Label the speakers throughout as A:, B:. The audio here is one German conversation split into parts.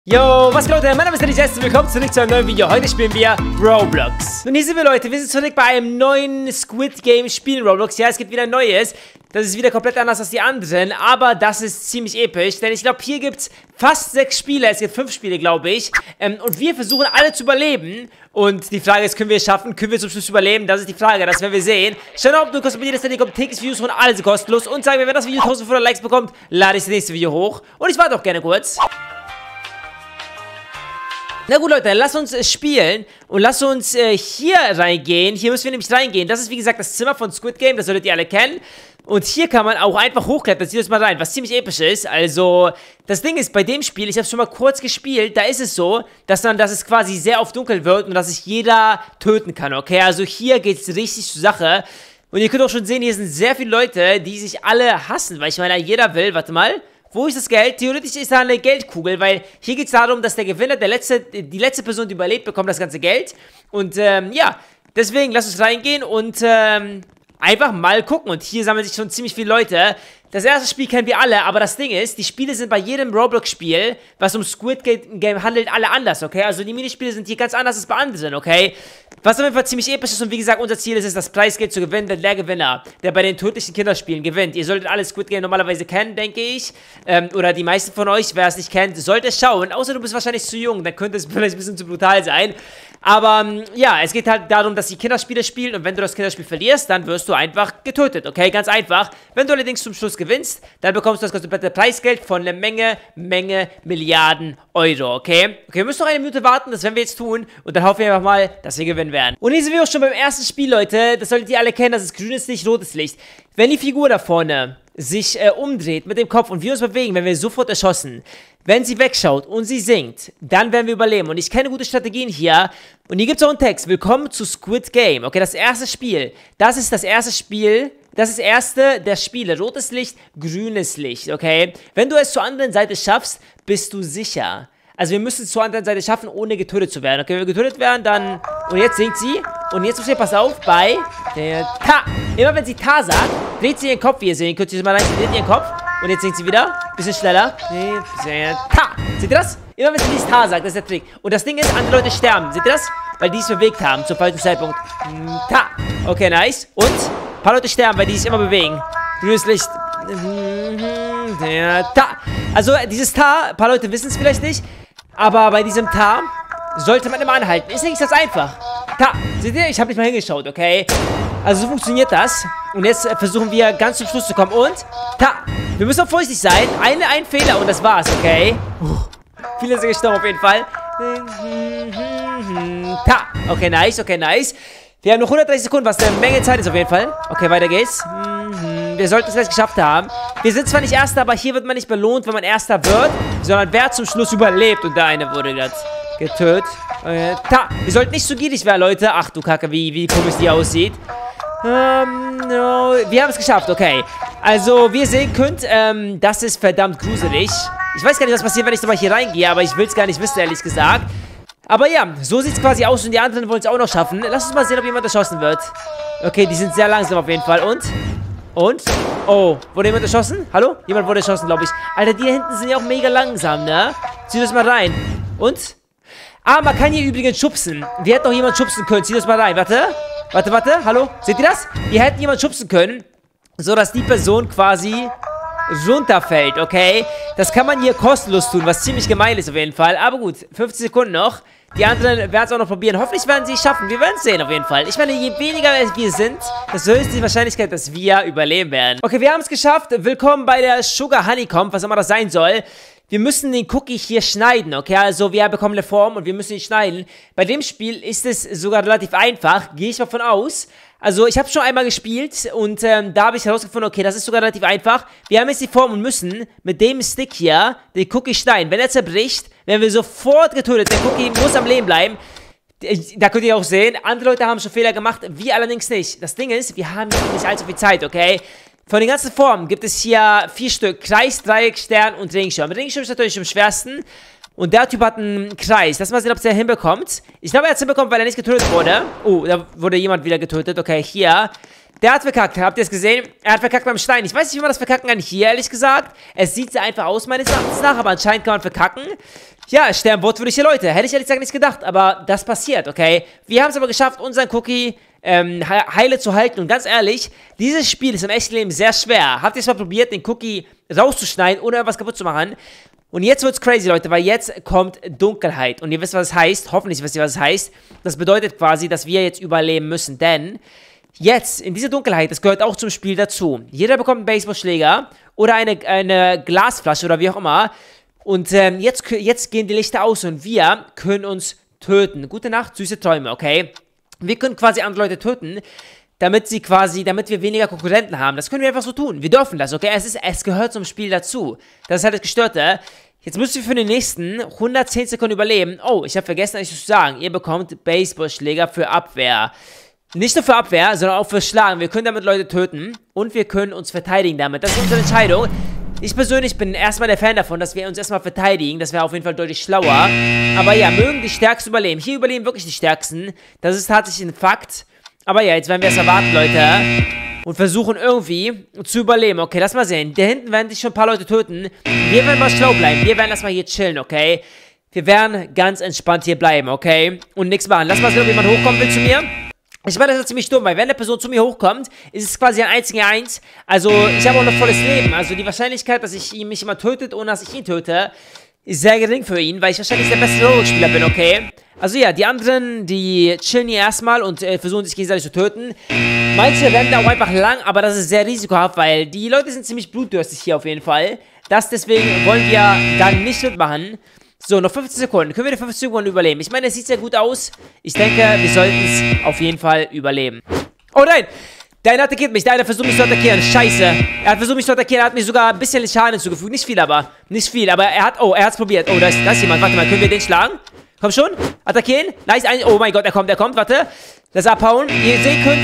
A: Yo, was geht, Leute? Mein Name ist Dennis Jess. Willkommen zurück zu einem neuen Video. Heute spielen wir Roblox. Und hier sind wir, Leute. Wir sind zurück bei einem neuen Squid Game Spiel in Roblox. Ja, es gibt wieder ein neues. Das ist wieder komplett anders als die anderen. Aber das ist ziemlich episch. Denn ich glaube, hier gibt es fast 6 Spiele. Es gibt 5 Spiele, glaube ich. Und wir versuchen alle zu überleben. Und die Frage ist, können wir es schaffen? Können wir zum Schluss überleben? Das ist die Frage. Das werden wir sehen. Schaut auf, du kostet jedes Handy, kommt täglich Videos von alles kostenlos. Und sagen wir, wenn das Video 1500 Likes bekommt, lade ich das nächste Video hoch. Und ich warte auch gerne kurz. Na gut, Leute, lasst uns spielen und lasst uns hier reingehen. Hier müssen wir nämlich reingehen. Das ist, wie gesagt, das Zimmer von Squid Game. Das solltet ihr alle kennen. Und hier kann man auch einfach hochklettern. Zieht uns mal rein, was ziemlich episch ist. Also, das Ding ist, bei dem Spiel, ich habe es schon mal kurz gespielt, da ist es so, dass es quasi sehr oft dunkel wird und dass sich jeder töten kann, okay? Also hier geht es richtig zur Sache. Und ihr könnt auch schon sehen, hier sind sehr viele Leute, die sich alle hassen. Weil ich meine, jeder will, warte mal. Wo ist das Geld? Theoretisch ist da eine Geldkugel, weil hier geht es darum, dass der Gewinner, die letzte Person, die überlebt, bekommt das ganze Geld. Und, ja, deswegen lasst uns reingehen und, einfach mal gucken. Und hier sammeln sich schon ziemlich viele Leute. Das erste Spiel kennen wir alle, aber das Ding ist, die Spiele sind bei jedem Roblox-Spiel, was um Squid Game handelt, alle anders, okay? Also die Minispiele sind hier ganz anders als bei anderen, okay? Was auf jeden Fall ziemlich episch ist und wie gesagt, unser Ziel ist es, das Preisgeld zu gewinnen, denn der Gewinner, der bei den tödlichen Kinderspielen gewinnt. Ihr solltet alle Squid Game normalerweise kennen, denke ich. Oder die meisten von euch, wer es nicht kennt, sollte es schauen. Außer du bist wahrscheinlich zu jung, dann könnte es vielleicht ein bisschen zu brutal sein. Aber, ja, es geht halt darum, dass die Kinderspiele spielen und wenn du das Kinderspiel verlierst, dann wirst du einfach getötet, okay? Ganz einfach. Wenn du allerdings zum Schluss gewinnst, dann bekommst du das komplette Preisgeld von einer Menge Milliarden Euro, okay? Okay, wir müssen noch eine Minute warten, das werden wir jetzt tun und dann hoffen wir einfach mal, dass wir gewinnen werden. Und hier sind wir auch schon beim ersten Spiel, Leute. Das solltet ihr alle kennen, das ist grünes Licht, rotes Licht. Wenn die Figur da vorne sich umdreht mit dem Kopf und wir uns bewegen, werden wir sofort erschossen. Wenn sie wegschaut und sie singt, dann werden wir überleben. Und ich kenne gute Strategien hier. Und hier gibt es auch einen Text. Willkommen zu Squid Game. Okay, das erste Spiel. Das ist das erste Spiel. Das ist das erste der Spiele. Rotes Licht, grünes Licht, okay? Wenn du es zur anderen Seite schaffst, bist du sicher. Also wir müssen es zur anderen Seite schaffen, ohne getötet zu werden. Okay, wenn wir getötet werden, dann... Und jetzt singt sie. Und jetzt müsst ihr, pass auf, bei der Ta. Immer wenn sie Ta sagt, dreht sie ihren Kopf, wie ihr seht. Könnt ihr mal rein, sie dreht ihren Kopf. Und jetzt singt sie wieder. Bisschen schneller. Ta. Seht ihr das? Immer wenn sie dieses Ta sagt, das ist der Trick. Und das Ding ist, andere Leute sterben. Seht ihr das? Weil die es bewegt haben, zum falschen Zeitpunkt. Ta. Okay, nice. Und ein paar Leute sterben, weil die sich immer bewegen. Grünes Licht. Ta. Also dieses Ta, ein paar Leute wissen es vielleicht nicht. Aber bei diesem Ta sollte man immer anhalten. Ist nicht ganz einfach. Ta. Seht ihr? Ich habe nicht mal hingeschaut, okay? Also so funktioniert das. Und jetzt versuchen wir ganz zum Schluss zu kommen. Und Ta. Wir müssen auch vorsichtig sein. Ein Fehler und das war's, okay? Viele sind gestorben auf jeden Fall. Ta. Okay, nice, okay, nice. Wir haben noch 130 Sekunden, was eine Menge Zeit ist auf jeden Fall. Okay, weiter geht's. Wir sollten es gleich geschafft haben. Wir sind zwar nicht Erster, aber hier wird man nicht belohnt, wenn man Erster wird, sondern wer zum Schluss überlebt. Und der eine wurde gerade getötet. Ta. Wir sollten nicht zu gierig werden, Leute. Ach du Kacke, wie komisch die aussieht. No. Wir haben es geschafft, okay. Also, wie ihr sehen könnt, das ist verdammt gruselig. Ich weiß gar nicht, was passiert, wenn ich nochmal hier reingehe, aber ich will es gar nicht wissen, ehrlich gesagt. Aber ja, so sieht es quasi aus und die anderen wollen es auch noch schaffen. Lass uns mal sehen, ob jemand erschossen wird. Okay, die sind sehr langsam auf jeden Fall. Und? Oh, wurde jemand erschossen? Hallo? Jemand wurde erschossen, glaube ich. Alter, die da hinten sind ja auch mega langsam, ne? Zieh das mal rein. Und? Ah, man kann hier übrigens schubsen. Wir hätten noch jemanden schubsen können. Zieh das mal rein. Warte. Hallo? Seht ihr das? Wir hätten jemanden schubsen können, so dass die Person quasi runterfällt, okay? Das kann man hier kostenlos tun, was ziemlich gemein ist auf jeden Fall. Aber gut, 50 Sekunden noch. Die anderen werden es auch noch probieren. Hoffentlich werden sie es schaffen. Wir werden es sehen auf jeden Fall. Ich meine, je weniger wir sind, desto höher ist die Wahrscheinlichkeit, dass wir überleben werden. Okay, wir haben es geschafft. Willkommen bei der Sugar Honeycomb, was immer das sein soll. Wir müssen den Cookie hier schneiden, okay? Also wir bekommen eine Form und wir müssen ihn schneiden. Bei dem Spiel ist es sogar relativ einfach, gehe ich mal von aus. Also ich habe schon einmal gespielt und da habe ich herausgefunden, okay, das ist sogar relativ einfach. Wir haben jetzt die Form und müssen mit dem Stick hier den Cookie schneiden. Wenn er zerbricht, werden wir sofort getötet. Der Cookie muss am Leben bleiben. Da könnt ihr auch sehen, andere Leute haben schon Fehler gemacht, wir allerdings nicht. Das Ding ist, wir haben hier nicht allzu viel Zeit, okay? Von den ganzen Formen gibt es hier 4 Stück. Kreis, Dreieck, Stern und Regenschirm. Regenschirm ist natürlich am schwersten. Und der Typ hat einen Kreis. Lass mal sehen, ob es der hinbekommt. Ich glaube, er hat es hinbekommen, weil er nicht getötet wurde. Oh, da wurde jemand wieder getötet. Okay, hier. Der hat verkackt. Habt ihr es gesehen? Er hat verkackt beim Stein. Ich weiß nicht, wie man das verkacken kann hier, ehrlich gesagt. Es sieht sehr einfach aus, meines Erachtens nach, aber anscheinend kann man verkacken. ja, sterben wortwörtliche Leute. Hätte ich ehrlich gesagt nicht gedacht, aber das passiert, okay? Wir haben es aber geschafft, unseren Cookie heile zu halten. Und ganz ehrlich, dieses Spiel ist im echten Leben sehr schwer. Habt ihr es mal probiert, den Cookie rauszuschneiden, ohne irgendwas kaputt zu machen? Und jetzt wird's crazy, Leute, weil jetzt kommt Dunkelheit. Und ihr wisst, was es heißt. Hoffentlich wisst ihr, was es heißt. Das bedeutet quasi, dass wir jetzt überleben müssen. Denn jetzt, in dieser Dunkelheit, das gehört auch zum Spiel dazu. Jeder bekommt einen Baseballschläger oder eine Glasflasche oder wie auch immer. Und jetzt gehen die Lichter aus und wir können uns töten. Gute Nacht, süße Träume, okay? Wir können quasi andere Leute töten, damit wir weniger Konkurrenten haben. Das können wir einfach so tun. Wir dürfen das, okay? Es gehört zum Spiel dazu. Das ist halt das Gestörte. Jetzt müsst ihr für die nächsten 110 Sekunden überleben. Oh, ich habe vergessen, euch zu sagen. Ihr bekommt Baseballschläger für Abwehr. Nicht nur für Abwehr, sondern auch für Schlagen. Wir können damit Leute töten und wir können uns verteidigen damit. Das ist unsere Entscheidung. Ich persönlich bin erstmal der Fan davon, dass wir uns erstmal verteidigen. Das wäre auf jeden Fall deutlich schlauer. Aber ja, mögen die Stärksten überleben. Hier überleben wirklich die Stärksten. Das ist tatsächlich ein Fakt. Aber ja, jetzt werden wir es erwarten, Leute. Und versuchen irgendwie zu überleben. Okay, lass mal sehen. Da hinten werden sich schon ein paar Leute töten. Wir werden mal schlau bleiben. Wir werden erstmal hier chillen, okay? Wir werden ganz entspannt hier bleiben, okay? Und nichts machen. Lass mal sehen, ob jemand hochkommen will zu mir. Ich meine, das ist ziemlich dumm, weil wenn eine Person zu mir hochkommt, ist es quasi ein 1 gegen 1. Also, ich habe auch noch volles Leben. Also, die Wahrscheinlichkeit, dass mich jemand tötet, ohne dass ich ihn töte, ist sehr gering für ihn, weil ich wahrscheinlich der beste Roblox-Spieler bin, okay? Also ja, die anderen, die chillen hier erstmal und versuchen sich gegenseitig zu töten. Manche rennen da auch einfach lang, aber das ist sehr risikohaft, weil die Leute sind ziemlich blutdürstig hier auf jeden Fall. Deswegen wollen wir dann nicht mitmachen. So, noch 15 Sekunden. Können wir die 15 Sekunden überleben? Ich meine, es sieht sehr gut aus. Ich denke, wir sollten es auf jeden Fall überleben. Oh nein! Der eine attackiert mich. Der eine versucht mich zu attackieren. Scheiße. Er hat versucht mich zu attackieren. Er hat mir sogar ein bisschen Schaden hinzugefügt. Nicht viel, aber. Nicht viel. Aber er hat es probiert. Oh, da ist jemand. Warte mal. Können wir den schlagen? Komm schon. Attackieren. Nice. Oh mein Gott, er kommt. Warte. Das abhauen. Ihr sehen könnt,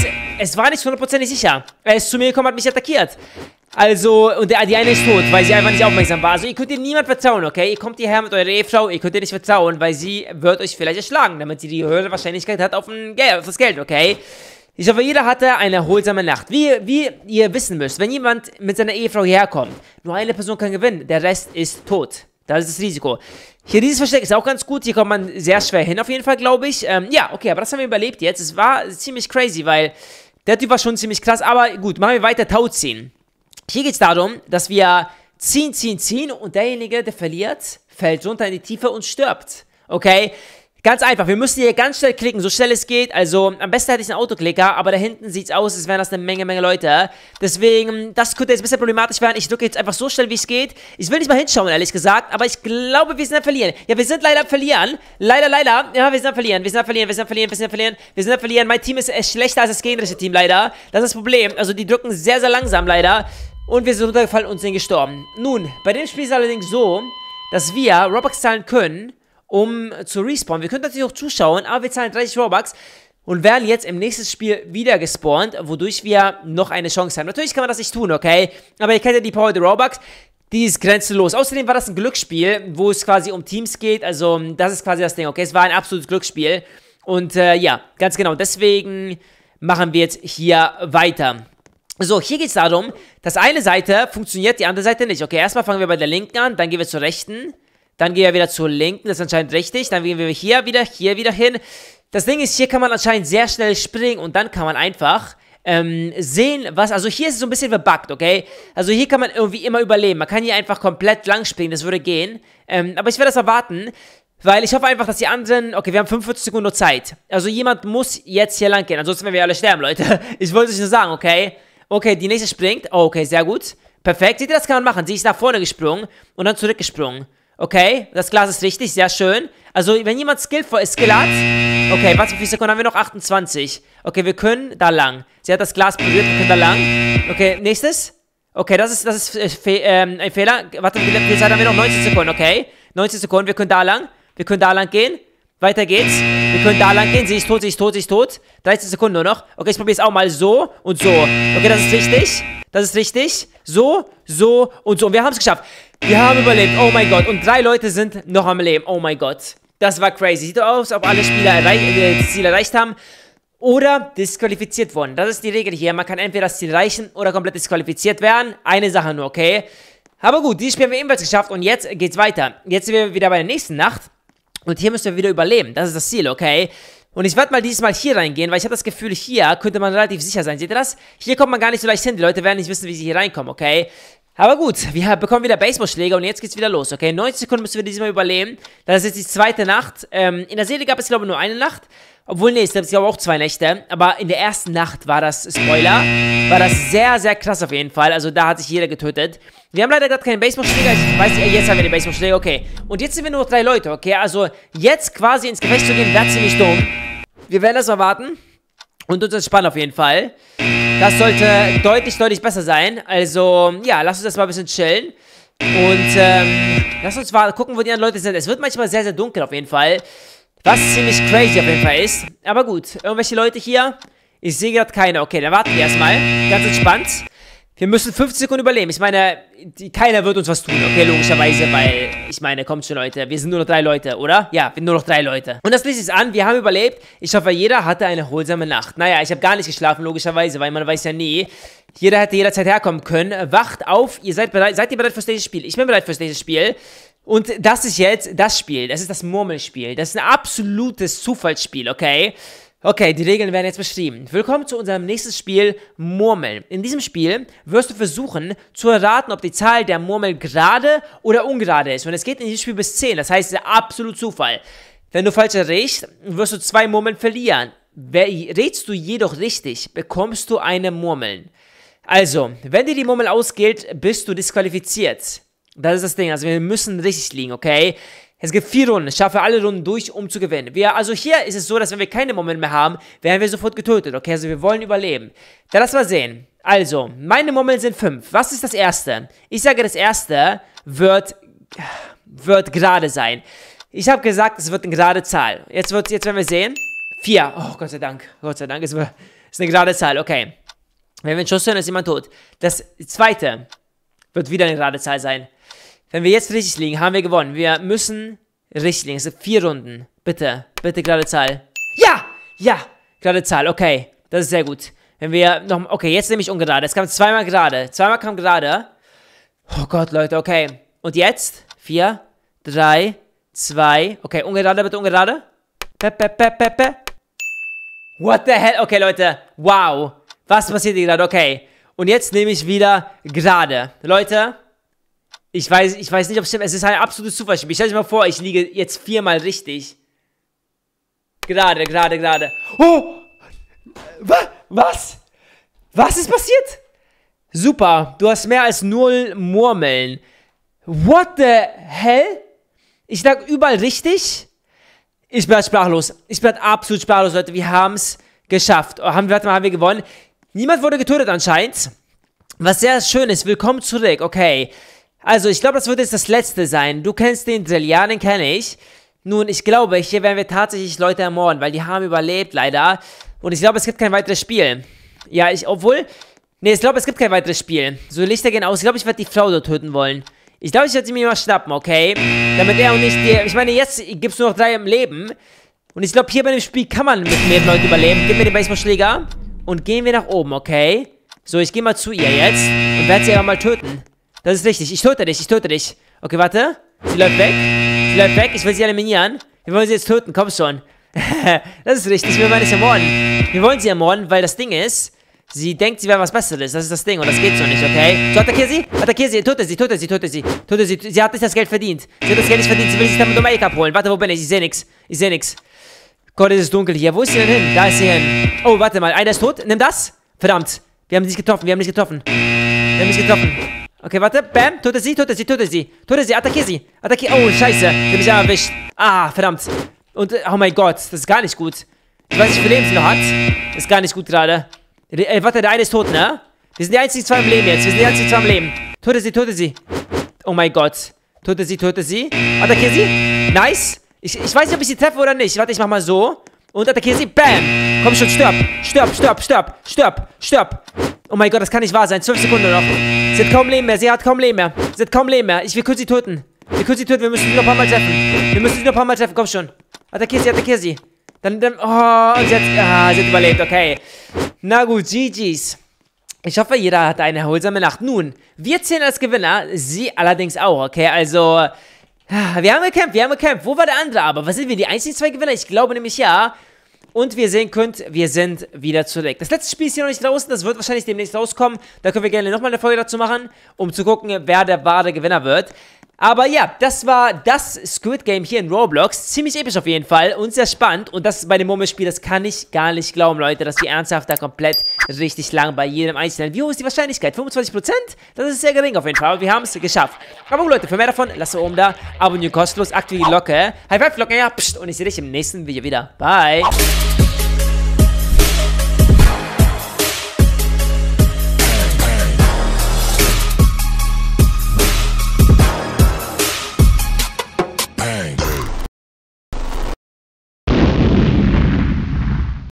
A: es war nicht 100% sicher. Er ist zu mir gekommen, hat mich attackiert. Also, und die eine ist tot, weil sie einfach nicht aufmerksam war. Also, ihr könnt ihr niemand vertrauen, okay? Ihr kommt hierher mit eurer Ehefrau, ihr könnt ihr nicht vertrauen, weil sie wird euch vielleicht erschlagen, damit sie die höhere Wahrscheinlichkeit hat auf das Geld, okay? Ich hoffe, jeder hatte eine erholsame Nacht. Wie ihr wissen müsst, wenn jemand mit seiner Ehefrau herkommt, nur eine Person kann gewinnen, der Rest ist tot. Das ist das Risiko. Hier, dieses Versteck ist auch ganz gut. Hier kommt man sehr schwer hin, auf jeden Fall, glaube ich. Ja, okay, aber das haben wir überlebt jetzt. Es war ziemlich crazy, weil der Typ war schon ziemlich krass. Aber gut, machen wir weiter Tau ziehen. Hier geht es darum, dass wir ziehen und derjenige, der verliert, fällt runter in die Tiefe und stirbt. Okay? Ganz einfach, wir müssen hier ganz schnell klicken, so schnell es geht. Also, am besten hätte ich einen Autoklicker, aber da hinten sieht es aus, als wären das eine Menge Leute. Deswegen, das könnte jetzt ein bisschen problematisch werden. Ich drücke jetzt einfach so schnell, wie es geht. Ich will nicht mal hinschauen, ehrlich gesagt, aber ich glaube, wir sind am Verlieren. Ja, wir sind leider am Verlieren. Leider. Ja, wir sind am Verlieren. Wir sind am Verlieren. Mein Team ist schlechter als das gegnerische Team, leider. Das ist das Problem. Also, die drücken sehr langsam, leider. Und wir sind runtergefallen und sind gestorben. Nun, bei dem Spiel ist es allerdings so, dass wir Robux zahlen können, um zu respawnen. Wir können natürlich auch zuschauen, aber wir zahlen 30 Robux und werden jetzt im nächsten Spiel wieder gespawnt, wodurch wir noch eine Chance haben. Natürlich kann man das nicht tun, okay? Aber ihr kennt ja die Power der Robux, die ist grenzenlos. Außerdem war das ein Glücksspiel, wo es quasi um Teams geht, also das ist quasi das Ding, okay? Es war ein absolutes Glücksspiel und ja, ganz genau, deswegen machen wir jetzt hier weiter. So, hier geht es darum, dass eine Seite funktioniert, die andere Seite nicht. Okay, erstmal fangen wir bei der linken an, dann gehen wir zur rechten, dann gehen wir wieder zur linken, das ist anscheinend richtig, dann gehen wir hier wieder hin. Das Ding ist, hier kann man anscheinend sehr schnell springen und dann kann man einfach sehen, also hier ist es so ein bisschen verbuggt, okay? Also hier kann man irgendwie immer überleben, man kann hier einfach komplett lang springen, das würde gehen. Aber ich werde das erwarten, weil ich hoffe einfach, dass die anderen, okay, wir haben 45 Sekunden nur Zeit. Also jemand muss jetzt hier lang gehen, ansonsten werden wir alle sterben, Leute. Ich wollte es nur sagen, okay? Okay, die nächste springt. Oh, okay, sehr gut. Perfekt. Seht ihr, das kann man machen. Sie ist nach vorne gesprungen und dann zurückgesprungen. Okay, das Glas ist richtig, sehr schön. Also, wenn jemand Skill hat... Okay, warte, wie viele Sekunden haben wir noch? 28. Okay, wir können da lang. Sie hat das Glas berührt, wir können da lang. Okay, nächstes. Okay, das ist ein Fehler. Warte, wie viel Zeit haben wir noch? 19 Sekunden, okay. 19 Sekunden, wir können da lang. Wir können da lang gehen. Weiter geht's. Wir können da lang gehen. Sie ist tot. 13 Sekunden nur noch. Okay, ich probiere es auch mal so und so. Okay, das ist richtig. So und so. Und wir haben es geschafft. Wir haben überlebt. Oh mein Gott. Und 3 Leute sind noch am Leben. Oh mein Gott. Das war crazy. Sieht aus, ob alle Spieler das Ziel erreicht haben oder disqualifiziert wurden. Das ist die Regel hier. Man kann entweder das Ziel erreichen oder komplett disqualifiziert werden. Eine Sache nur, okay? Aber gut, dieses Spiel haben wir ebenfalls geschafft und jetzt geht's weiter. Jetzt sind wir wieder bei der nächsten Nacht und hier müssen wir wieder überleben. Das ist das Ziel, okay? Und ich werde mal dieses Mal hier reingehen, weil ich habe das Gefühl, hier könnte man relativ sicher sein. Seht ihr das? Hier kommt man gar nicht so leicht hin. Die Leute werden nicht wissen, wie sie hier reinkommen, okay? Aber gut, wir bekommen wieder Baseballschläger und jetzt geht's wieder los, okay? 90 Sekunden müssen wir diesmal überleben. Das ist jetzt die zweite Nacht. In der Serie gab es, glaube ich, nur eine Nacht. Obwohl, nee, es gab, glaube ich, auch 2 Nächte. Aber in der ersten Nacht war das, Spoiler, war das sehr, sehr krass auf jeden Fall. Also da hat sich jeder getötet. Wir haben leider gerade keinen Baseballschläger. Ich weiß nicht, jetzt haben wir den Baseballschläger, okay. Und jetzt sind wir nur noch 3 Leute, okay? Also jetzt quasi ins Gefecht zu gehen, wäre ziemlich dumm. Wir werden das mal warten und uns entspannen auf jeden Fall. Das sollte deutlich, deutlich besser sein. Also, ja, lass uns das mal ein bisschen chillen. Und, lass uns mal gucken, wo die anderen Leute sind. Es wird manchmal sehr, sehr dunkel auf jeden Fall. Was ziemlich crazy auf jeden Fall ist. Aber gut, irgendwelche Leute hier? Ich sehe gerade keine. Okay, dann warten wir erstmal. Ganz entspannt. Wir müssen 50 Sekunden überleben. Ich meine, keiner wird uns was tun, okay, logischerweise, weil, ich meine, kommt schon, Leute, wir sind nur noch 3 Leute, oder? Ja, wir sind nur noch 3 Leute. Und das Licht ist an, wir haben überlebt. Ich hoffe, jeder hatte eine erholsame Nacht. Naja, ich habe gar nicht geschlafen, logischerweise, weil man weiß ja nie. Jeder hätte jederzeit herkommen können. Wacht auf, ihr seid bereit. Seid ihr bereit fürs nächste Spiel? Ich bin bereit fürs nächste Spiel. Und das ist jetzt das Spiel. Das ist das Murmelspiel. Das ist ein absolutes Zufallsspiel, okay? Okay, die Regeln werden jetzt beschrieben. Willkommen zu unserem nächsten Spiel, Murmeln. In diesem Spiel wirst du versuchen zu erraten, ob die Zahl der Murmel gerade oder ungerade ist. Und es geht in diesem Spiel bis 10, das heißt, es ist absolut Zufall. Wenn du falsch errätst, wirst du 2 Murmeln verlieren. Rätst du jedoch richtig, bekommst du eine Murmel. Also, wenn dir die Murmel ausgeht, bist du disqualifiziert. Das ist das Ding, also wir müssen richtig liegen, okay? Es gibt 4 Runden, ich schaffe alle Runden durch, um zu gewinnen. Also hier ist es so, dass wenn wir keine Murmeln mehr haben, werden wir sofort getötet, okay? Also wir wollen überleben. Dann lass mal sehen. Also, meine Murmeln sind 5. Was ist das erste? Ich sage, das erste wird gerade sein. Ich habe gesagt, es wird eine gerade Zahl. Jetzt werden wir sehen. 4. Oh, Gott sei Dank. Gott sei Dank, es ist eine gerade Zahl, okay. Wenn wir einen Schuss hören, ist jemand tot. Das zweite wird wieder eine gerade Zahl sein. Wenn wir jetzt richtig liegen, haben wir gewonnen. Wir müssen richtig liegen. Es sind 4 Runden. Bitte, bitte gerade Zahl. Ja! Ja! Gerade Zahl, okay. Das ist sehr gut. Wenn wir noch... Okay, jetzt nehme ich ungerade. Es kam zweimal gerade. Zweimal kam gerade. Oh Gott, Leute, okay. Und jetzt? 4, 3, 2... Okay, ungerade, bitte ungerade. What the hell? Okay, Leute. Wow. Was passiert hier gerade? Okay. Und jetzt nehme ich wieder gerade. Leute... Ich weiß nicht, ob es stimmt. Es ist ein absolutes Zufallsspiel. Ich stelle dir mal vor, ich liege jetzt 4-mal richtig. Gerade. Oh! Was? Was ist passiert? Super. Du hast mehr als 0 Murmeln. What the hell? Ich lag überall richtig. Ich bin halt sprachlos. Ich bin halt absolut sprachlos, Leute. Wir haben es geschafft. Haben wir gewonnen. Niemand wurde getötet anscheinend. Was sehr schön ist. Willkommen zurück. Okay. Also, ich glaube, das wird jetzt das letzte sein. Du kennst den Drill, ja, den kenne ich. Nun, ich glaube, hier werden wir tatsächlich Leute ermorden, weil die haben überlebt, leider. Und ich glaube, es gibt kein weiteres Spiel. Ja, ich glaube, es gibt kein weiteres Spiel. So, Lichter gehen aus. Ich glaube, ich werde die Frau dort töten wollen. Ich glaube, ich werde sie mir mal schnappen, okay? Damit er und nicht ich meine, jetzt gibt es nur noch 3 im Leben. Und ich glaube, hier bei dem Spiel kann man mit mehr Leuten überleben. Gib mir den Baseballschläger. Und gehen wir nach oben, okay? So, ich gehe mal zu ihr jetzt. Und werde sie aber mal töten. Das ist richtig. Ich töte dich. Okay, warte. Sie läuft weg. Ich will sie eliminieren. Wir wollen sie jetzt töten. Komm schon. Das ist richtig. Wir wollen nicht ermorden. Wir wollen sie ermorden, weil das Ding ist, sie denkt, sie wäre was Besseres. Das ist das Ding. Und das geht so nicht, okay? So, attackier sie. Töte sie. Sie hat nicht das Geld verdient. Sie will sich damit um Make abholen. Warte, wo bin ich? Ich sehe nichts. Gott, es ist dunkel hier. Wo ist sie denn hin? Da ist sie hin. Oh, warte mal. Einer ist tot. Nimm das. Verdammt. Wir haben nicht getroffen. Okay, warte. Bam. Töte sie. Attackier sie. Oh, scheiße. Sie hat mich erwischt. Ah, verdammt. Und, oh mein Gott. Das ist gar nicht gut. Ich weiß nicht, wie viel Leben sie noch hat. Das ist gar nicht gut gerade. Warte, der eine ist tot, ne? Wir sind die einzigen 2 im Leben jetzt. Töte sie. Oh mein Gott. Töte sie. Attackier sie. Nice. Ich weiß nicht, ob ich sie treffe oder nicht. Warte, ich mach mal so. Und attackier sie. Bam. Komm schon, stirb. Oh mein Gott, das kann nicht wahr sein. 12 Sekunden noch. Sie hat kaum Leben mehr. Wir können sie töten. Wir müssen sie noch ein paar Mal treffen. Komm schon. Attackier sie. Dann, oh, und sie hat überlebt. Okay. Na gut, GG's. Ich hoffe, jeder hat eine erholsame Nacht. Nun, wir zählen als Gewinner, sie allerdings auch, okay? Also, wir haben gekämpft. Wo war der andere aber? Was sind wir, die einzigen 2 Gewinner? Ich glaube nämlich ja. Und wie ihr sehen könnt, wir sind wieder zurück. Das letzte Spiel ist hier noch nicht draußen, das wird wahrscheinlich demnächst rauskommen. Da können wir gerne nochmal eine Folge dazu machen, um zu gucken, wer der wahre Gewinner wird. Aber ja, das war das Squid Game hier in Roblox. Ziemlich episch auf jeden Fall und sehr spannend. Und das bei dem Murmelspiel, das kann ich gar nicht glauben, Leute, dass wir ernsthaft da komplett richtig lang bei jedem Einzelnen. Wie hoch ist die Wahrscheinlichkeit? 25%? Das ist sehr gering auf jeden Fall, aber wir haben es geschafft. Aber gut, Leute, für mehr davon, lasst oben da, abonnieren kostenlos, aktiviert die Glocke. High Five, Glocke, ja, pst, und ich sehe dich im nächsten Video wieder. Bye!